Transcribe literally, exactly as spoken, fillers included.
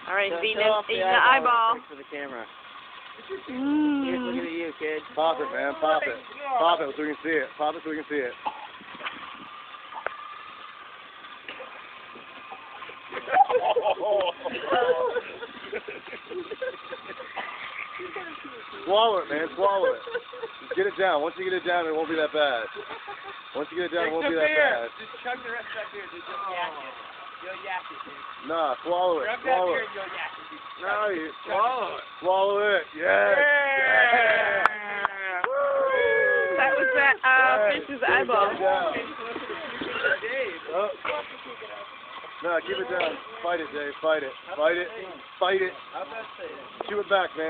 All right, So, eating, show off eating the the eyeball. For the camera. Here's Mmm. looking at you, kid. Pop it, man. Pop it. Pop it so we can see it. Pop it so we can see it. Swallow it, man. Swallow it. Just get it down. Once you get it down, it won't be that bad. Once you get it down, it won't be that bad. Just chug the rest of that beer, dude. Just yak it. You'll yak it, dude. Nah, swallow it. Chug that Swallow beer it. and you'll yak it, dude. No, you Swallow it. swallow it. Yes. Yeah. That was that uh, fish's eyeball. Keep it down. Oh. No, keep it down. Fight it, Dave. Fight it. Fight it. Fight it. Chew it back, man.